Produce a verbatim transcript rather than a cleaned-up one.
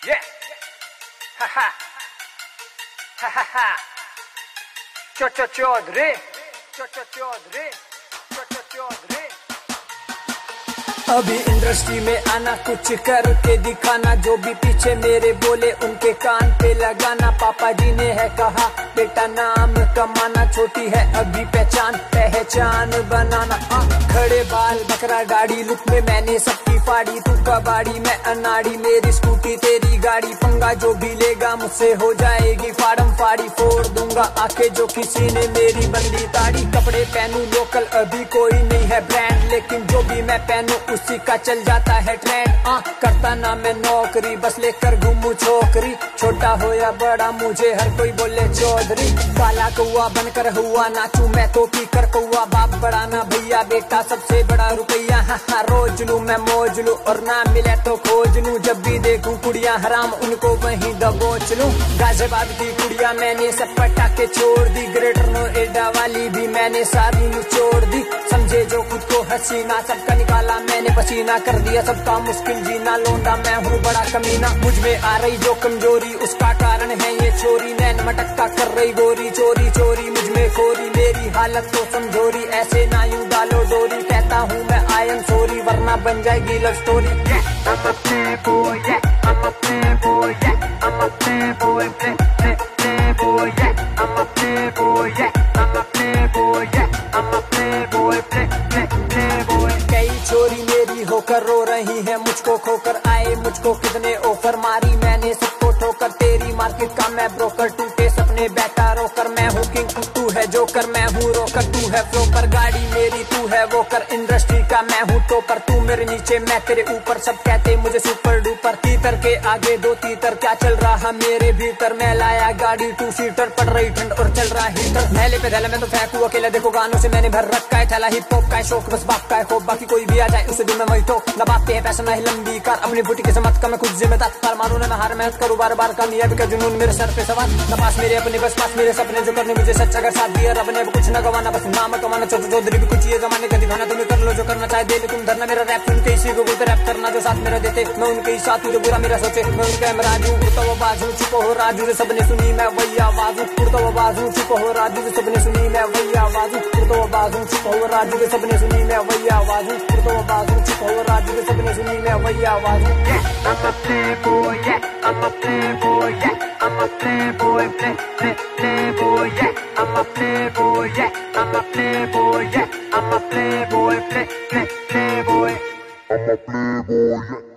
Yeah. Ha ha. Ha ha ha. Cho-cho Chaudhary. Cho-cho Chaudhary. Cho-cho Chaudhary. अभी industry में आना, कुछ करके दिखाना, जो भी पीछे मेरे बोले उनके कान पे लगाना। पापा जी ने है कहा बेटा नाम कमाना, छोटी है अभी पहचान पहचान बनाना। आ, खड़े बाल बकरा गाड़ी लुक में मैंने सबकी फाड़ी, तू कबाड़ी मैं अनाड़ी, मेरी स्कूटी तेरी गाड़ी, पंगा जो भी लेगा मुझसे हो जाएगी फाड़म फाड़ी। फोड़ दूंगा आके जो किसी ने मेरी बंदी ताड़ी। कपड़े पहनूं लोकल अभी कोई नहीं है ब्रांड, लेकिन जो भी मैं पहनूं उसी का चल जाता है ट्रेंड। आ, करता ना मैं नौकरी, बस लेकर घूमू छोकरी, छोटा हो या बड़ा मुझे हर कोई बोले चौधरी। काला कौआ बनकर हुआ नाचू मैं तो पी कर कौआ, बाप बड़ा ना भैया बेटा सबसे बड़ा रुपया। हाँ हाँ रोज लू मैं मौज लू, और ना मिले तो खोज लू, जब भी देखूं कुड़ियां हराम उनको वहीं दबोच लूं। गाजियाबाद की कुड़ियां मैंने सब पटा के छोड़ दी, ग्रेटर नोएडा वाली भी मैंने सारी निचोड़ दी। समझे जो खुद को हसीना, सबका निकाला मैंने पसीना, कर दिया सबका मुश्किल जीना। लौंडा मैं हूँ बड़ा कमीना, मुझ में आ रही जो कमजोरी उसका कारण है ये छोरी। नैन मटक्का कर रही गोरी, चोरी चोरी मुझ में खोरी, मेरी हालत तो समझोरी, ऐसे ना यूं डालो डोरी। कहता हूँ मैं आई एम सॉरी, वरना बन जाएगी love story. I'm a playboy, yeah, I'm a playboy, yeah, I'm a playboy, play, play, playboy, yeah, I'm a playboy, yeah, I'm a playboy, yeah, I'm a playboy, play, play, playboy। कई चोरी मेरी होकर रो रही है मुझको खोकर, आए मुझको कितने ऑफर, मारी मैंने सबको ठोकर। तेरी मार्केट का मैं ब्रोकर, टूटे सपने बैठा रोकर। मैं हूँ किंग तू है जोकर, मैं हूँ रोकर तू है फ्लोकर। गाड़ी मेरी तू है वो कर, इंडस्ट्री का मैं हूँ टोपर। तू मेरे नीचे मैं तेरे ऊपर, सब कहते मुझे सुपर डुपर। तीतर के आगे दो तीतर, क्या चल रहा मेरे भीतर। मैं लाया गाड़ी टू सीटर, पड़ रही ठंड और चल रहा हीटर। मेले पे धैले मैं तो फेंकू अकेला, देखो गानों से मैंने भर रखा है थैला। हिप हॉप का है शौक, बस बाप का है खौफ, बाकी कोई भी आ जाए उसे दूं मैं वही ठोक। न बाप पे है पैसा, न ही लंबी कार, अपनी बूटी के समझ का मैं खुद जिम्मेदार। तार मारू ना मैं हार मेहनत करूँ बार बार, कामयाबी का जुनून मेरे सर पे सवार। न पास मेरे अपने बस पास मेरे सपने, जो करने मुझे सच अगर साथ दिया रब ने, कुछ न गवाना बस नाम कमाना। चौधरी चौधरी भी कुछ ये जमाने का दिखाना, तुम्हें कर लो जो करना चाहे दे, तुम धरना मेरा रैप सुन के इसी को बोलते रैप करना। जो साथ मेरा देते मैं उनके ही साथ हूँ, जो बुरा मेरा सोचे मैं उनका राजू। उड़ता वो बाजू चुप हो राजू, जो सबने सुनी मैं वही आवाज। उड़ता वो बाजू चुप हो राजू, जो सबने सुनी मैं वही आवाज। उड़ता वो बाजू चुप हो राजू, जो सबने सुनी मैं वही आवाज। उड़ता वो बाजू चुप हो राजू, जो सबने सुनी मैं वही आवाज। I'm a playboy, yeah, I'm a playboy, yeah, I'm a playboy, play, play, playboy, yeah, I'm a playboy, yeah, I'm a playboy, yeah, I'm a playboy, play, play, playboy, I'm a playboy, yeah.